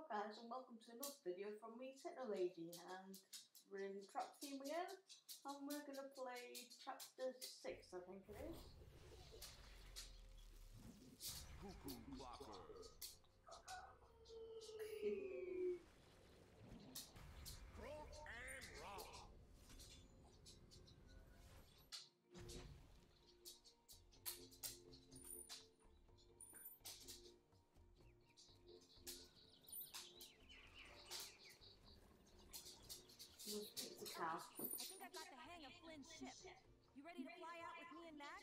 guys, and welcome to another video from me, Techno Lady, and we're in trap theme again, and we're gonna play chapter 6, I think it is. Cuckoo clocker. Rock and roll. We'll speak to Cal. I think I've got the hang of Flynn's ship. You ready to fly out with me and Max?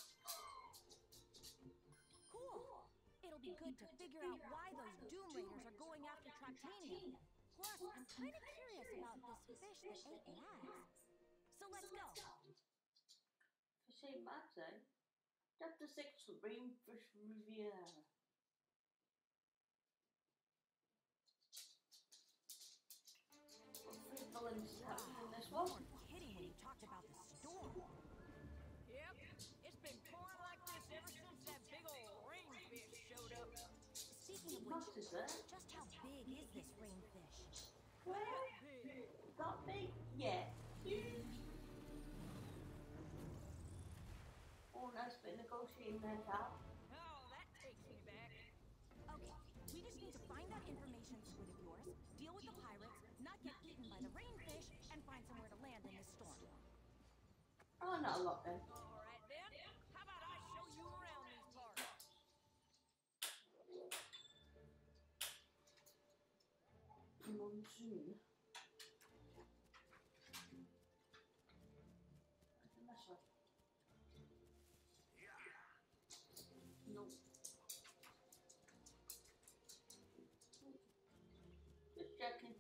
Cool. It'll be good to figure out why those Doom Raiders are going after Traptanium. Plus, I'm kind of curious about this fish that ate Max. So let's go. To say Max, eh? Chapter 6, Rainfish Riviera. Villains happening in this one. You weren't kidding when you talked about the storm. Yep, it's been pouring like this ever since that big old rainfish showed up. Speaking of Max which, is there. just how big is this rainfish? Well, Big. not big yet. Huge. Oh, nice bit of negotiating there, Cal. Oh, that takes me back. Okay, we just need to find that information squid of yours, deal with the pirates, not get eaten by the rainfish, and find somewhere to land in this storm. Oh, not a lot then. All right, then. How about I show you around these parts? Monsoon. No. Just checking.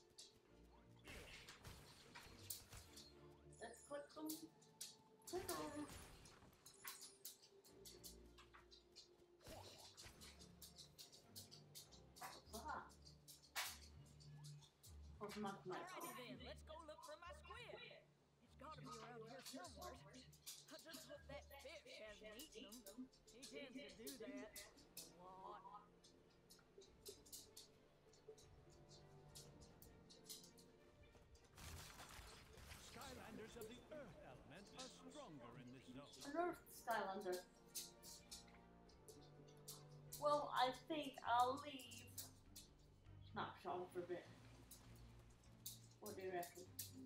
Let's click them. Click on. What's that? Oh, mathematics. Alrighty then, let's go look for my squid. It's gotta be around here somewhere. I just hope that fish hasn't eaten them. He tends to do that a lot. Skylanders of the Earth element are stronger in this zone. An Earth Skylander. Well, I think I'll leave Snapshot for a bit. What do you reckon?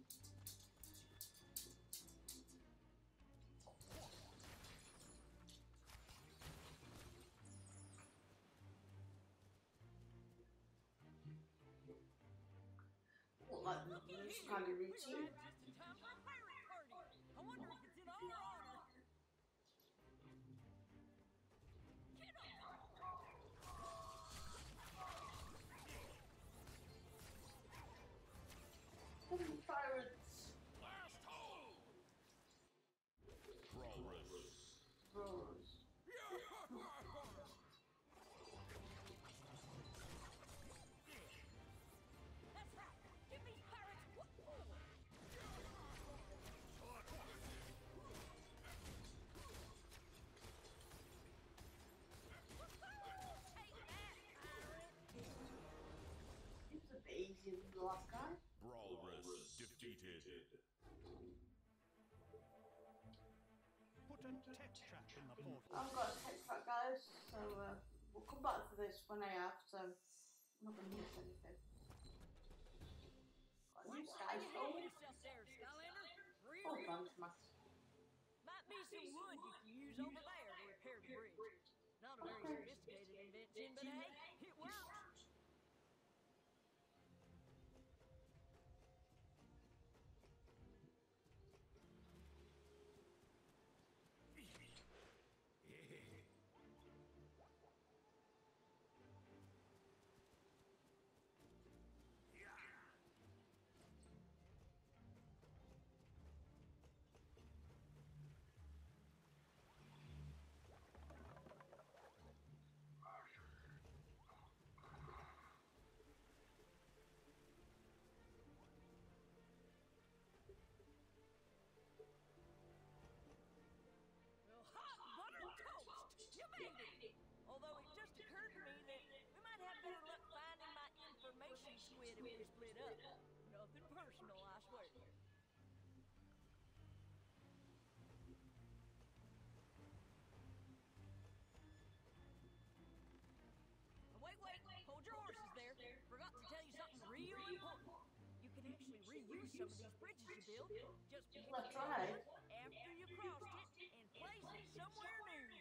What, like this kind of routine? Just in time for a pirate party. I wonder if it's in our honor. Get Pirates. Blast hole! Progress. Bros. That's right. Give these pirates what for. Take that, pirate. It's a bit easier than the last guy. Brawlers defeated. Put a tech trap in the portal. I've got a tech track, guys, so we'll come back to this when I have, so I'm not going to miss anything. Got a new sky Behave stone. yourself there, Skylander. Oh, Really? thanks, Max. Might be some wood you can use over there to repair the bridge. Not a very sophisticated invention, but hey, it works. we split up. Nothing personal, I swear. Wait, hold your horses there. Forgot to tell you something real important. You can actually reuse some of these bridges you built. Just pick up That's right. one after you crossed it and place it somewhere new.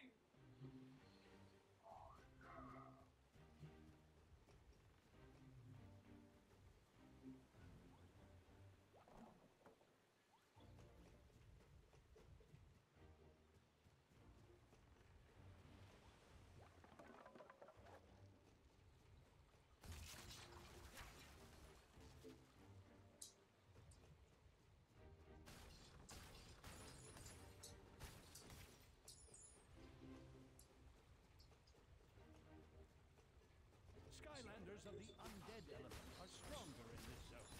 Skylanders of the undead element are stronger in this zone.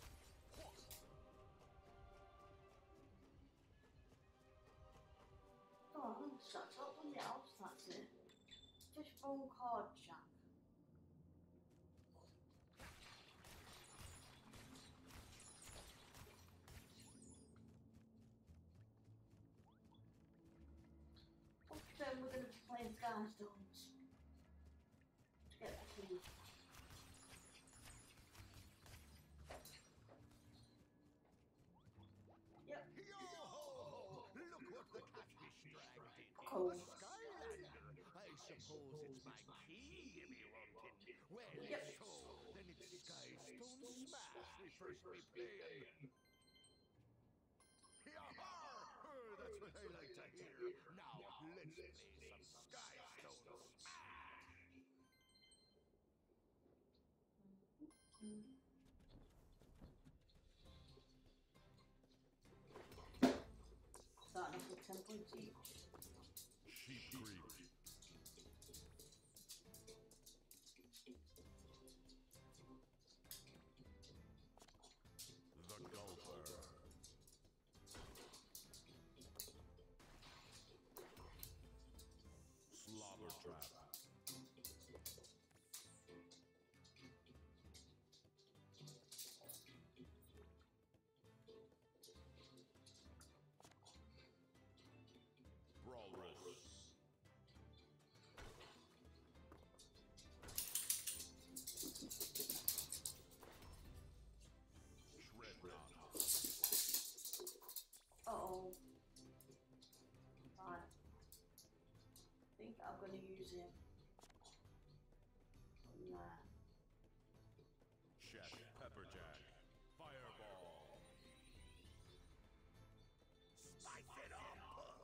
Oh, shut up on the else, that's it. Fishbone card jack. Okay, then we're going to be playing Skylanders. To get the key. Yep. Yo-ho! Look what the catfish dragged in. Cool. A Skylander. I suppose it's my key you be wanting. Well, Yep. so then it's Skystone Smash we first be playing. Yahar! That's what I like to hear. Now, let's play some Skystone Smash. Starting off with 10 points each. Sheep Creek. The Gulper. Slobber Trap. Walrus. Shredknot. Uh-oh. Right. I think I'm going to use him. Nah. Chef Pepperjack. Fireball. Spice it up.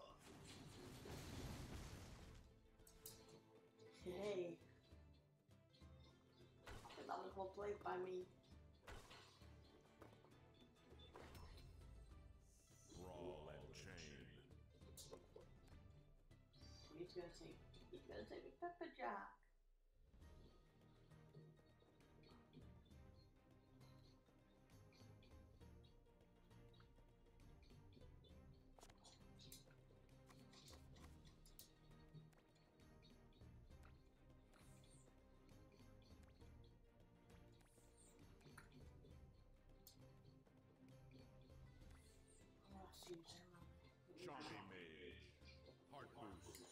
Hey. I think that was well played by me. Brawl and Chain. He's gonna take me Pepper Jack. Let's use him. Chompy Mage. Heart Boost.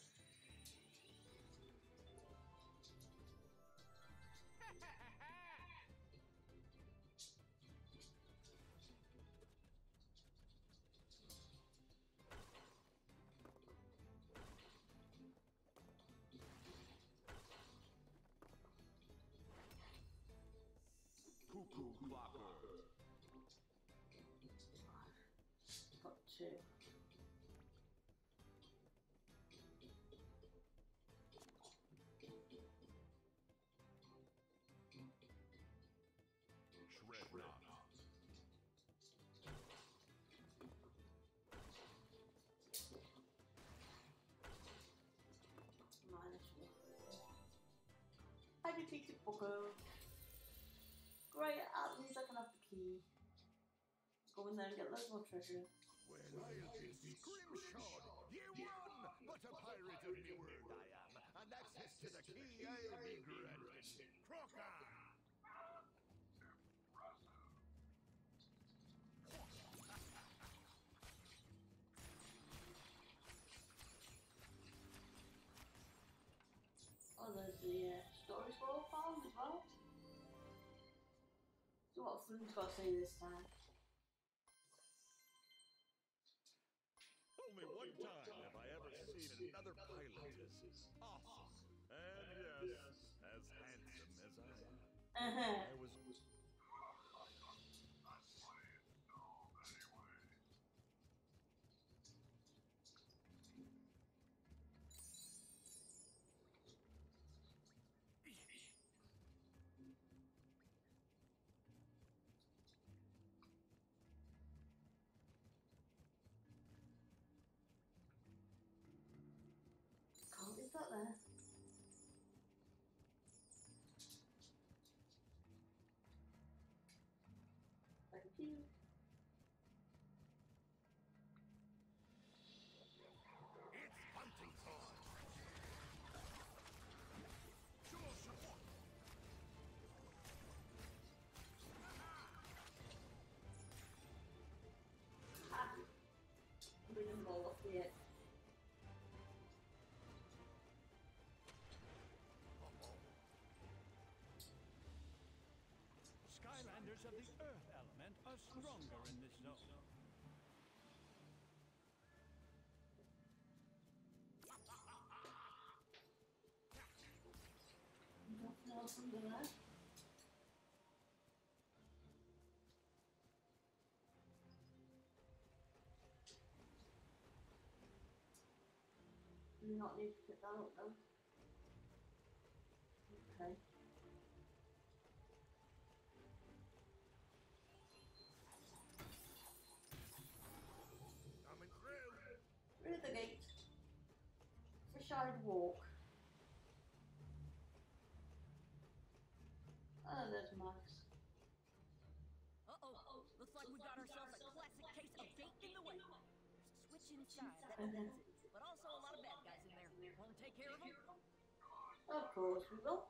Cuckoo Clocker. Got two. Shredknot. -1. I defeated Booker. Great, at least I can have the key. Go in there and get loads more treasure. Well, I'll just scrimshod. You won! But a pirate of me word I am, and access to the key I'll be granted. Crocker! the story scroll farm as well. So what Flynn's got to say this time? Only one time have I ever seen another pilot as awesome and, yes, as handsome as I am. I was... Can't leave that there. Thank you. It's hunting time! Sure, sure. Ah! We didn't roll off the edge. Skylanders of the earth element are stronger in this zone. Nothing else under there. Do not need to pick that up though. Okay. Coming through! Through the gate. Fish-eyed walk. Oh, there's Max. Uh-oh. Looks like we got ourselves a classic case of gate in the way. There's a switch inside that opens it, but also a lot of bad guys in there. Want to take care of them? Of course we will.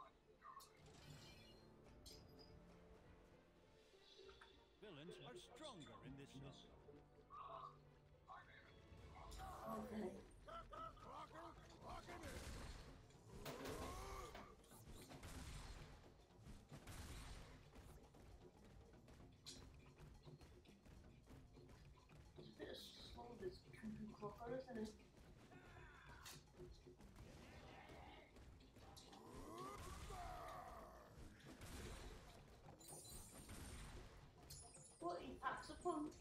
Villains are stronger in this zone. Okay. Clocking in! It's a bit of slow, this cuckoo clocker, isn't it? What, he packs a punch?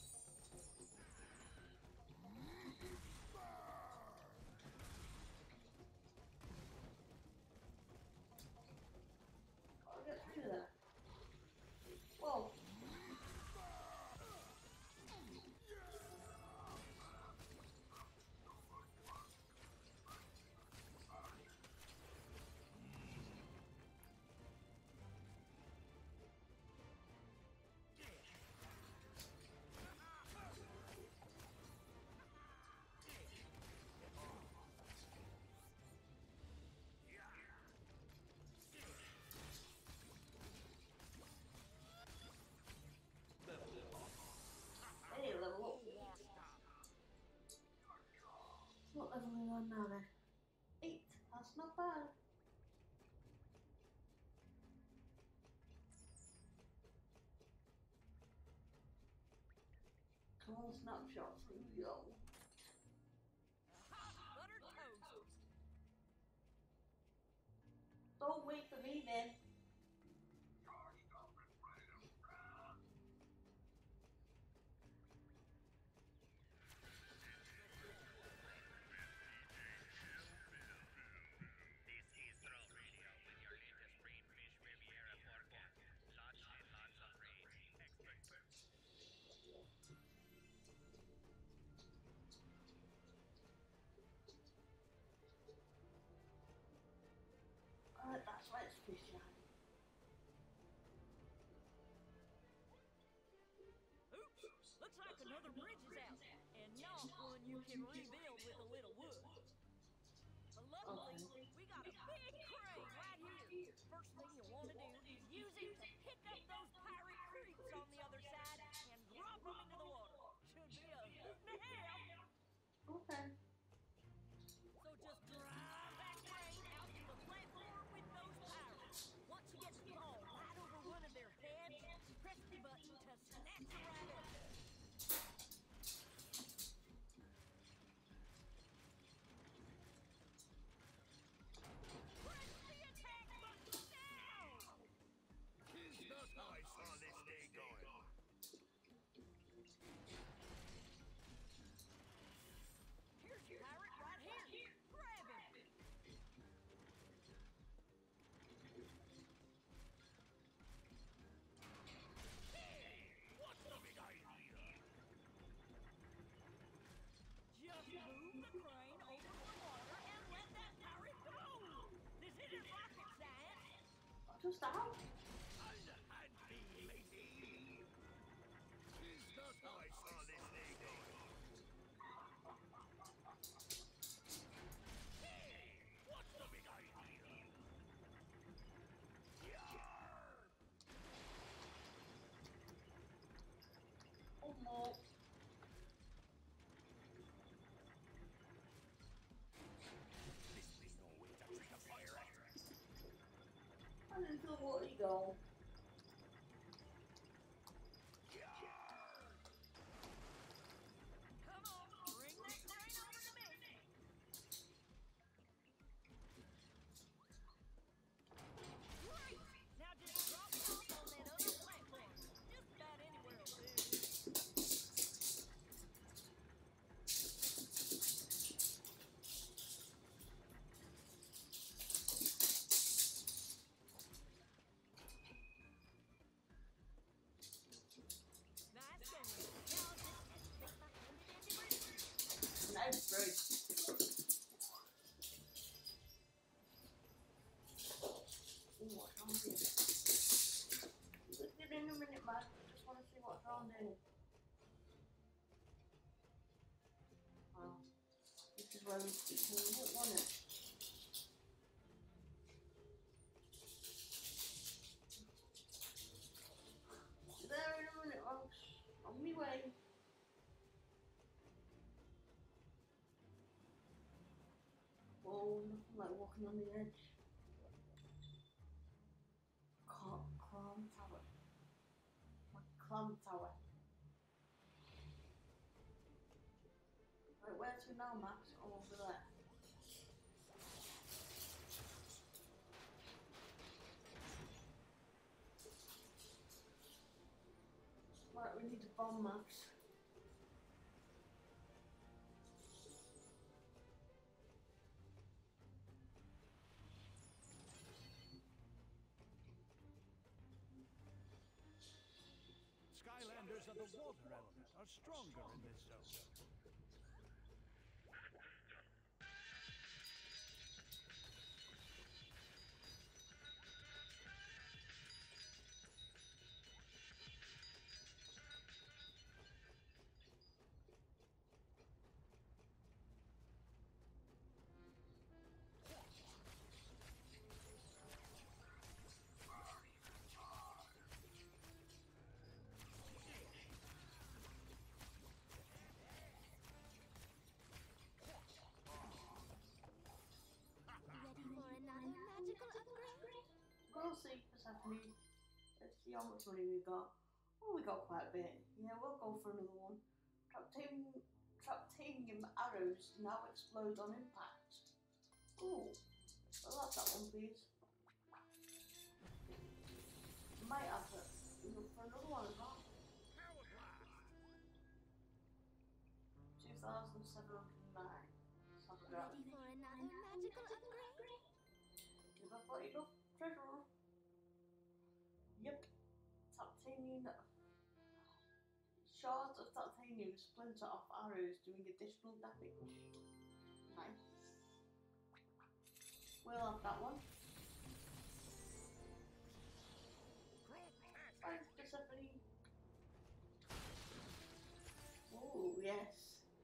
Gotta get through there. Whoa. Hey, level up. What level are we on now then? 8. That's not bad. Come on, snapshots. Here we go. Buttered toast. Don't wait for me then. This is Throw Radio with your latest Rainfish Riviera forecast. Lots and lots of rain expected. Alright, that's why it's fish eye. Oops. Looks like another bridge is out. And not one you can rebuild with a little wood. But luckily, we got a big crane right here. First thing you want to do is use it to pick up those pirate creeps on the other side and drop them into the water. Should be a hoot and a half. Okay. So just drive that crane out to the platform Just out. Underhand me, matey. Is not how I saw this thing going. Hey, what's the big idea? Yarr! One more. This is no way to treat a pirate. And into the water you go. Come on, bring that crane over to me. Great! Now just drop it off on that other platform. Just about anywhere will do. Nice going. Now I'll just have to fix my handy-dandy bridge. Nice bridge. Ooh, what's wrong here? Let's get in a minute, man. Just want to see what's wrong here. Wow. This is where we don't want it. There in a minute, folks. On my way. Whoa, nothing like walking on the edge. Clam tower. My clam tower. Right, where to now, Max? Oh, over there. Right, we need a bomb, Max. Skylanders of the water element are stronger in this zone. Ready for another magical upgrade? We'll see, Persephone. Let's see how much money we got. Oh, we got quite a bit. Yeah, we'll go for another one. Traptanium arrows now explode on impact. Ooh, well, that's that one, please. Might have to look for another one as well. Power blast. 2,709. Sounds right. Ready for another magical upgrade? Have I got enough treasure? Yep. Titanium. Shards of titanium splinter off arrows, doing additional damage. Nice. We'll have that one. Thanks, Persephone. Oh, yes.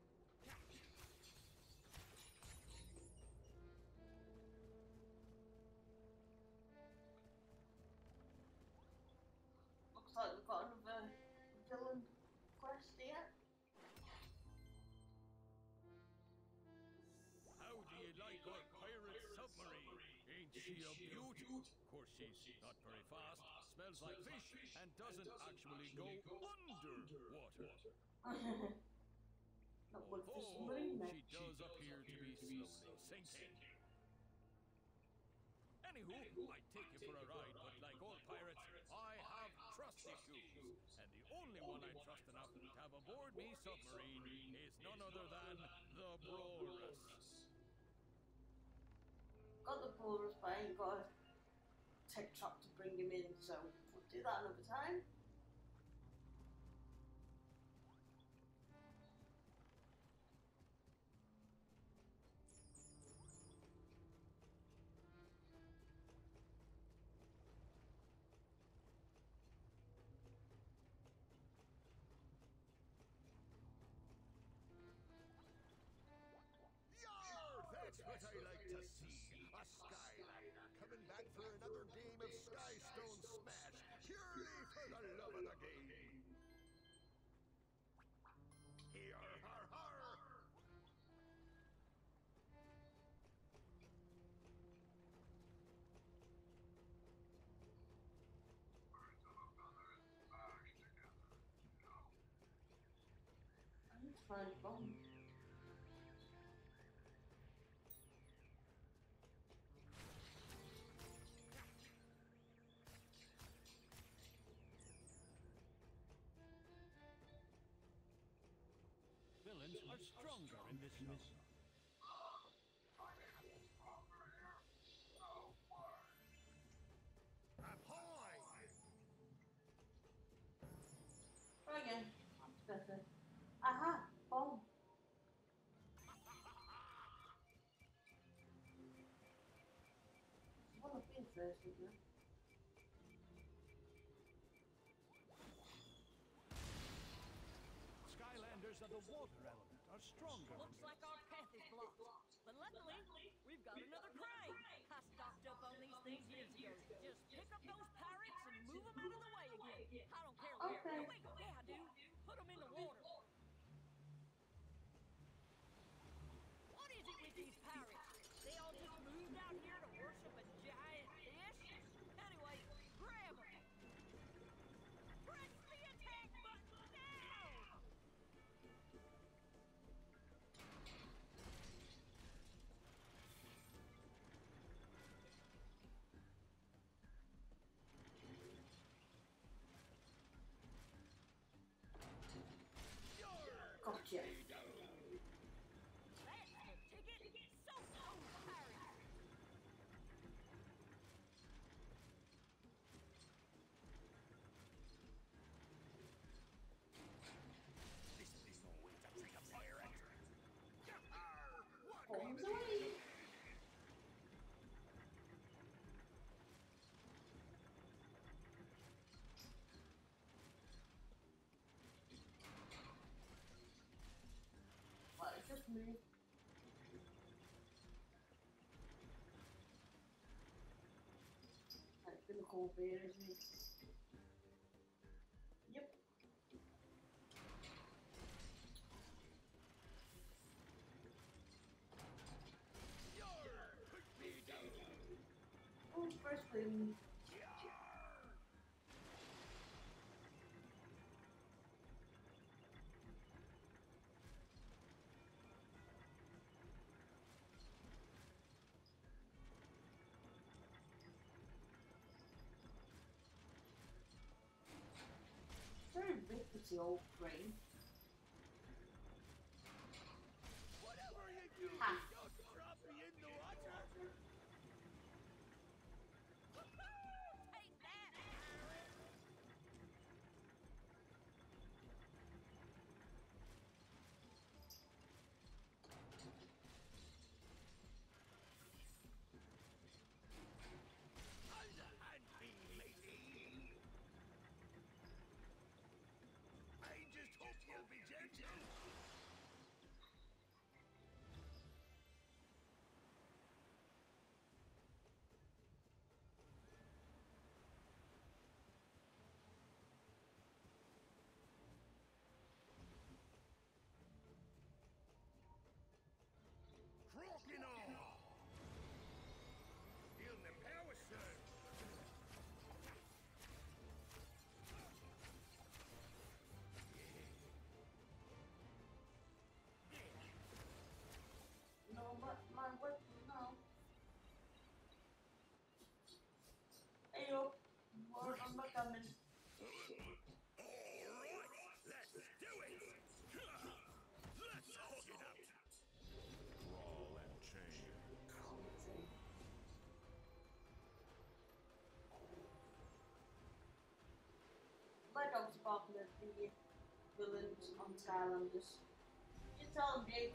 Looks like we've got another villain quest here. How do you like our pirate submarine? Ain't she a beaut? Of course, she's not very fast, smells like fish, and doesn't actually go underwater. Not good for Although submarine then. she does appear to be slowly sinking. Anywho, I take you for a ride, but like all pirates, I have trust issues. And the only one I trust enough to have aboard me submarine is none other than the Walrus. Got the Walrus, but I ain't got a tech truck to bring him in, so we'll do that another time. Skylander coming back for another game of Skystone Smash, purely for the love of the game. Here, har, har. I need to find a bomb. Villains are stronger in this genre. Ahoy! Try again. That's better. Aha! Bomb. I want to be first, isn't it? Skylanders of the water element are stronger. Looks like our path is blocked. But luckily, we've got another crane. I stocked up on these things years ago. Just pick up those pirates and move them out of the way again. I don't care where. Okay. No, wait, yeah, I do. Put them in the water. What is it with these pirates? They all just moved out here to worship a giant fish? Anyway, grab them. Press the attack button now! Gotcha. That's the ticket. So pirates. This is no way to treat a pirate. What Bombs away. Well, it just moved. It's been a cold beer, isn't it? Yep. Oh, first thing. Very rickety old brain. Whatever you do, Ha. don't drop me in the water. Take that, pirate. Underhand me, matey. I just hope you'll be gentle. Crocodile! Feel the power surge. No, but my what? No. Hey, yo. I'm not coming. All right, let's do it. Let's hook it up. Brawl and chain. My dog's barking at the villains on Skylanders. You tell him, Jake.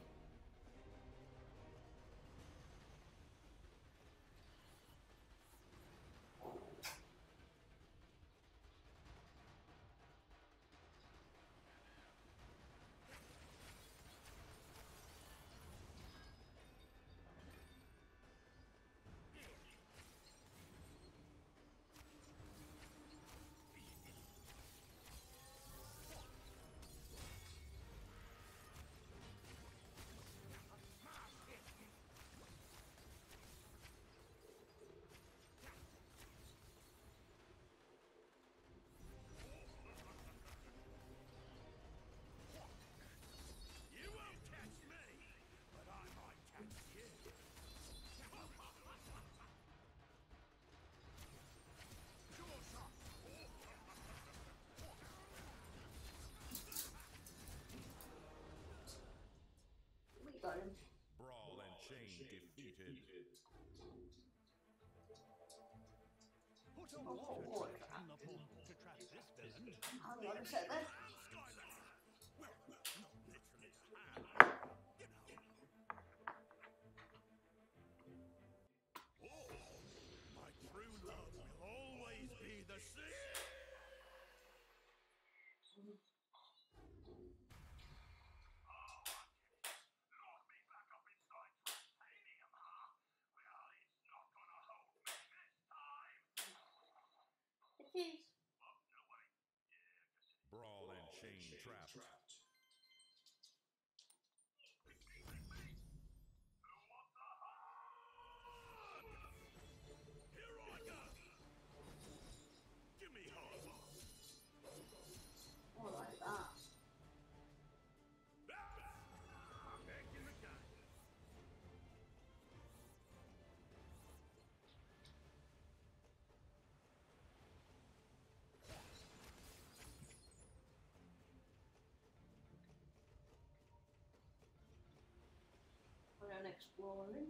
So Oh, what's your water trick trap. in the pond to trap this villain? Hang on a sec then. Skylanders! Well, not literally a hand. You know. Oh, my true love will always be the sea. Lock me back up inside titanium, huh? Well, it's not gonna hold me this time. It is. Oh, no way. Brawl and chain trapped. Who wants a hug? Here I go. Give me hug. Oh, like that. Back in the game. We're on exploring.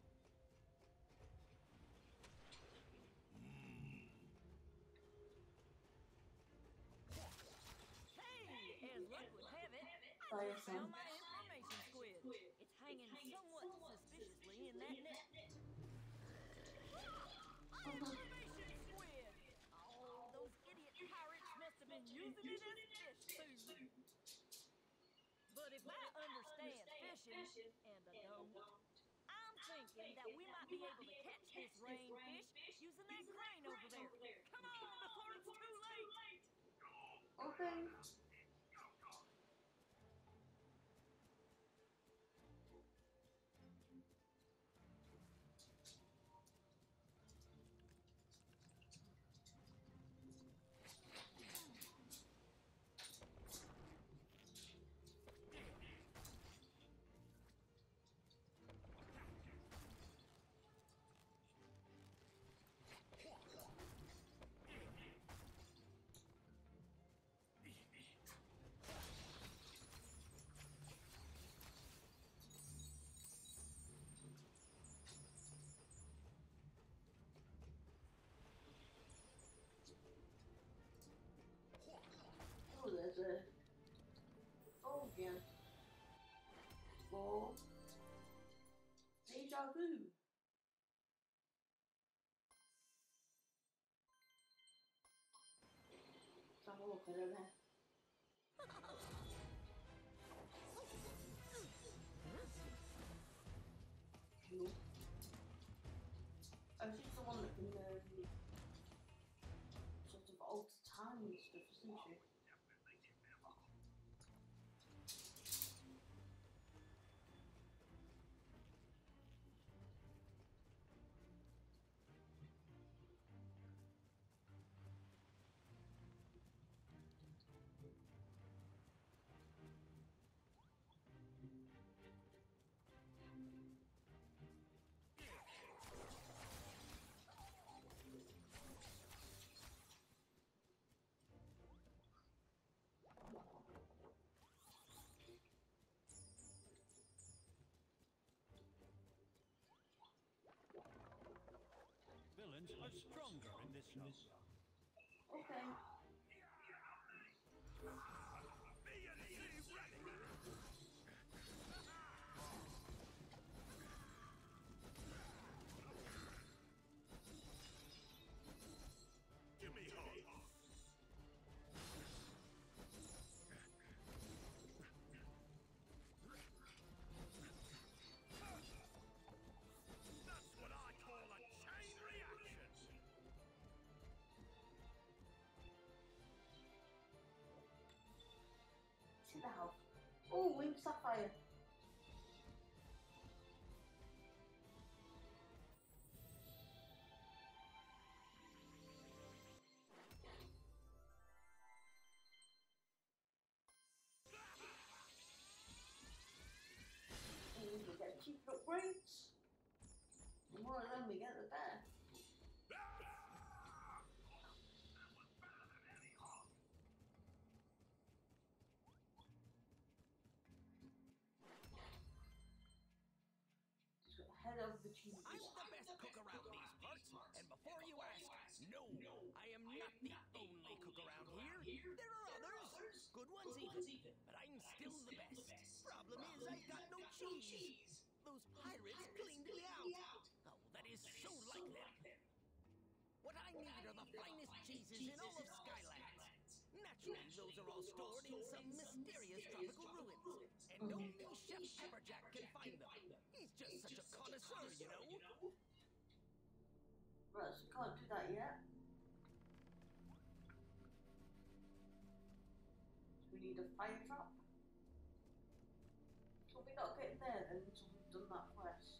Hey, as luck would have it, I Fire just found some. my information squid. It's hanging somewhat suspiciously in that net. Ah, information squid! Oh, those idiot pirates must have been using it as fish food. But if I understand fishing, and I don't, I'm thinking that we might be able to catch this rainfish using that crane over there. Come on, before it's too late! Okay. Oh, there's a phone again. For deja vu. Let's have a look at it then. Cool. I think the one that can sort of alter time and stuff, isn't she? Villains are stronger in this show. Okay. Give me hug. That's what I call a chain reaction. See the house. Oh, winged sapphire. And we get cheap upgrades. The more of them we get, the better. So head of the cheese. I'm the best cook around these parts, and before you ask, no, not the only cook around here. There are others, good ones even, but I'm still the best. Problem is, I've got no cheese. Those pirates cleaned me out. Oh, that is so like them. What I need are the finest cheeses in all of Skylands. Naturally, those are all stored in some mysterious tropical ruins. And only Chef Pepperjack can find them. He's just such a connoisseur, you know. Right, so can't do that yet. So we need a fire trap. So we're not getting there then until we've done that quest.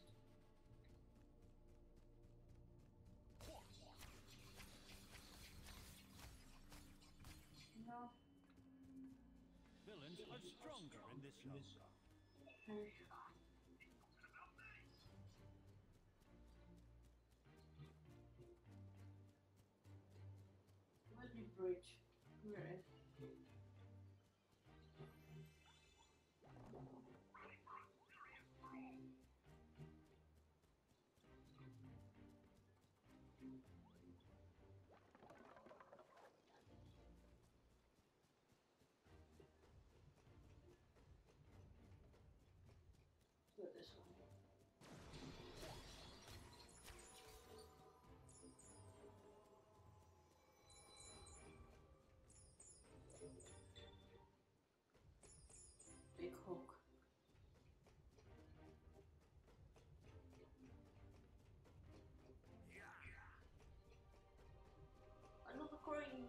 No. Villains are stronger in this zone. Okay. Where's my bridge? Here it is. Let's do it this way. Big hook. Another coin.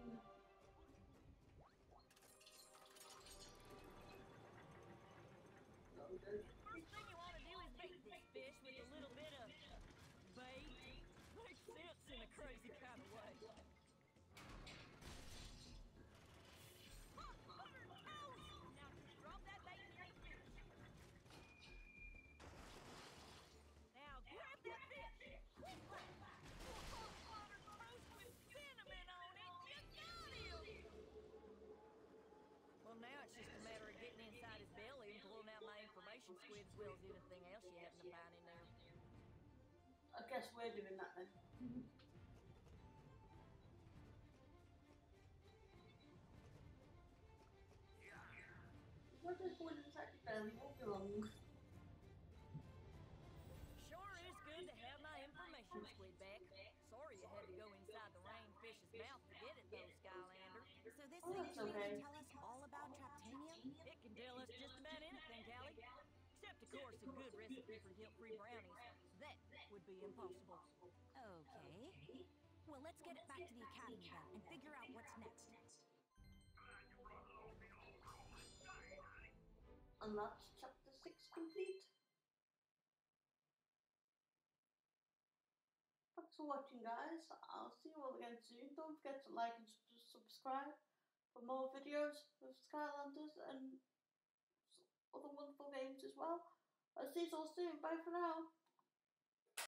First thing you want to do is bait this fish with a little bit of bait. Makes sense in a crazy kind of way. Buttered toast! Now just drop that bait in the fish. Now grab that fish. Quickly! Buttered toast with cinnamon on it. You got him! Well, now it's just a matter of getting inside his belly and pulling out my information squid as well as anything else you happen to find in there. I guess we're doing that then. What does one inside the belly won't be long? Sure is good to have my information squid back. Sorry you had to go inside the rainfish's mouth to get it, though, Skylander. So this Oh, thing that's can okay. tell us all about Traptanium? It can tell us just about anything, Callie. Except, of course, a good recipe for guilt-free brownies. That would be impossible. Okay. Well, let's get it back to the academy then and figure out what's next. And that's chapter 6 complete. Thanks for watching, guys. I'll see you all again soon. Don't forget to like and subscribe for more videos of Skylanders and other wonderful games as well. I'll see you all soon. Bye for now.